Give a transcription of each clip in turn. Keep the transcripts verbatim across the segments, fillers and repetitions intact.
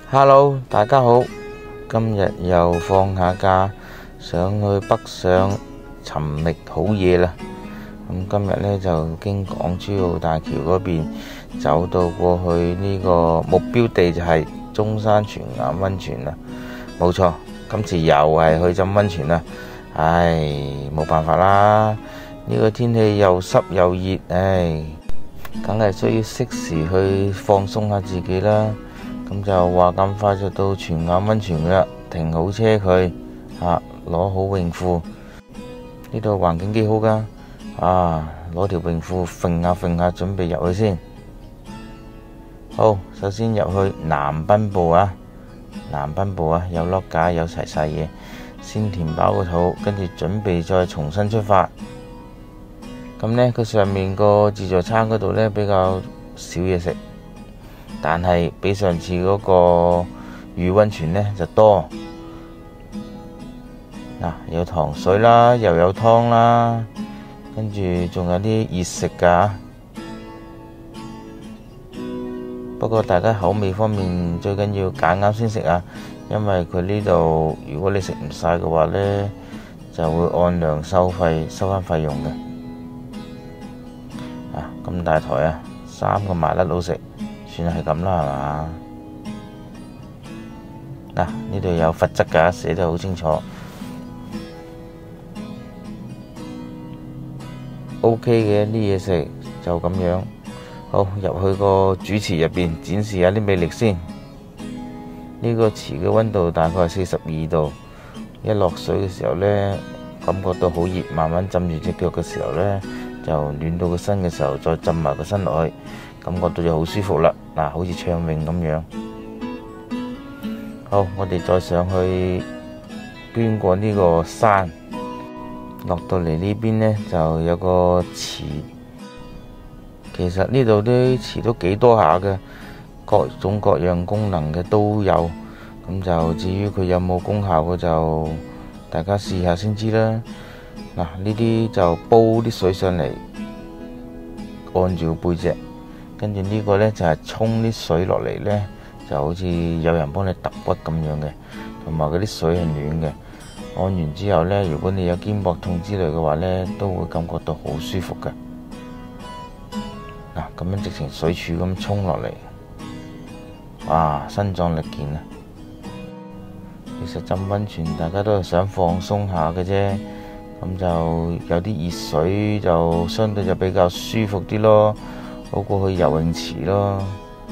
Hello，大家好，今日又放下假，想去北上尋覓好嘢啦。咁今日呢，就經港珠澳大橋嗰邊走到過去呢個目標地就係中山泉眼溫泉啦。冇錯，今次又係去浸溫泉啦。唉，冇辦法啦，呢個天氣又濕又熱，唉，梗係需要適時去放鬆下自己啦。咁就話咁快就到泉眼溫泉啦，停好車佢，啊，攞好泳褲。呢度環境幾好噶，啊，攞條泳褲揈下揈下，準備入去先。好，首先入去南濱部啊，南濱部啊，有碌架有齊晒嘢，先填飽個肚，跟住準備再重新出發。咁呢，佢上面個自助餐嗰度呢，比較少嘢食。但係比上次嗰個御溫泉呢就多，嗱，有糖水啦，又有湯啦，跟住仲有啲熱食噶。不過大家口味方面最緊要揀啱先食啊，因為佢呢度如果你食唔晒嘅話呢，就會按量收費，收翻費用嘅。啊，咁大台啊，三個麻甩佬食。算係咁啦，係嘛？嗱，呢度有罰則噶，寫得好清楚。O K 嘅啲嘢食就咁樣。好，入去個主池入邊展示下啲魅力先。呢個池嘅溫度大概係四十二度，一落水嘅時候呢，感覺到好熱，慢慢浸住隻腳嘅時候呢，就暖到個身嘅時候，再浸埋個身落去。感覺到就好舒服啦，嗱，好似暢泳咁樣。好，我哋再上去經過呢個山，落到嚟呢邊呢，就有個池。其實呢度啲池都幾多下嘅，各種各樣功能嘅都有。咁就至於佢有冇功效嘅，就大家試下先知啦。嗱，呢啲就煲啲水上嚟，按住個背脊。跟住呢個呢，就係沖啲水落嚟呢，就好似有人幫你揼骨咁樣嘅，同埋嗰啲水係暖嘅。按完之後呢，如果你有肩膊痛之類嘅話呢，都會感覺到好舒服嘅。嗱，咁樣直情水柱咁沖落嚟，哇，身壯力健啊！其實浸溫泉大家都係想放鬆下嘅啫，咁就有啲熱水就相對就比較舒服啲咯。好過去游泳池咯，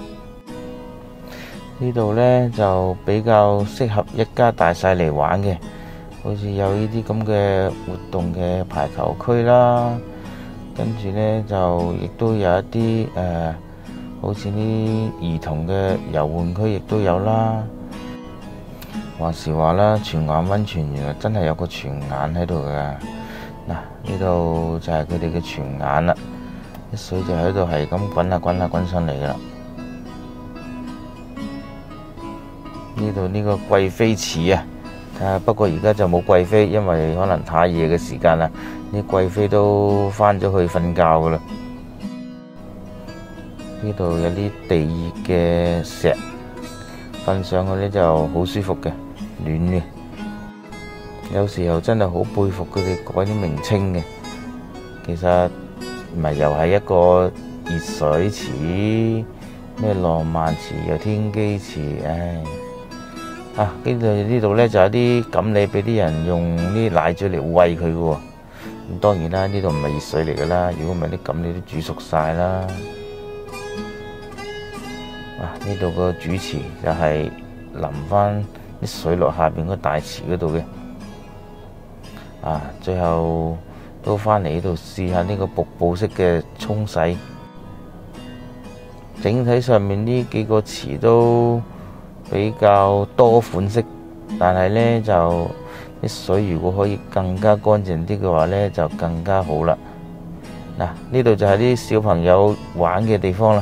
呢度呢就比較適合一家大細嚟玩嘅，好似有呢啲咁嘅活動嘅排球區啦，跟住呢就亦都有一啲誒、呃，好似啲兒童嘅遊玩區亦都有啦。話時話啦，泉眼溫泉原來真係有個泉眼喺度噶，嗱，呢度就係佢哋嘅泉眼啦。啲水就喺度係咁滾下滾下滾上嚟噶啦。呢度呢個貴妃池啊，啊不過而家就冇貴妃，因為可能太夜嘅時間啦，啲貴妃都返咗去瞓覺噶啦。呢度有啲地熱嘅石，瞓上去呢就好舒服嘅，暖嘅。有時候真係好佩服佢哋改啲名稱嘅，其實。咪又係一個熱水池，咩浪漫池又天機池，唉，啊，跟住呢度呢，就有啲錦鯉俾啲人用啲奶嘴嚟餵佢嘅喎。咁當然啦，呢度唔係熱水嚟噶啦，如果唔係啲錦鯉都煮熟晒啦。啊，呢度個主池就係淋翻啲水落下邊個大池嗰度嘅。啊，最後。都返嚟呢度試下呢個瀑布式嘅沖洗，整體上面呢幾個池都比較多款式，但係呢就啲水如果可以更加乾淨啲嘅話呢，就更加好啦。嗱，呢度就係啲小朋友玩嘅地方啦，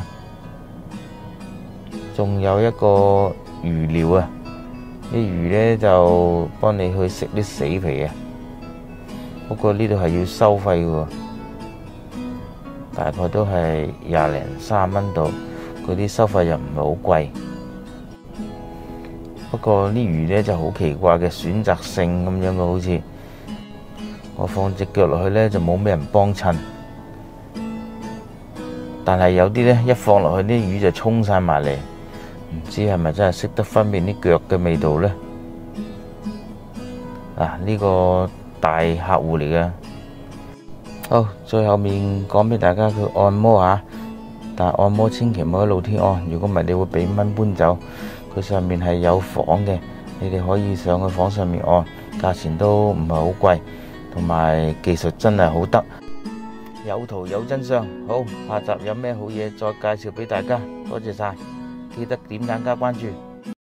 仲有一個魚寮啊，啲魚呢就幫你去食啲死皮啊。不過呢度係要收費嘅，大概都係廿零三蚊度，嗰啲收費又唔係好貴。 不過啲魚呢就好奇怪嘅，選擇性咁樣嘅，好似我放隻腳落去呢，就冇咩人幫襯，但係有啲呢，一放落去啲魚就衝晒埋嚟，唔知係咪真係識得分辨啲腳嘅味道呢？啊，呢個大客戶嚟嘅。好，最後面講俾大家，佢按摩下，但係按摩千祈唔好喺露天按，如果唔係你會俾蚊搬走。佢上面係有房嘅，你哋可以上去房上面按，價錢都唔係好貴，同埋技術真係好得，有圖有真相。好，下集有咩好嘢再介紹俾大家，多謝晒，記得點讚加關注。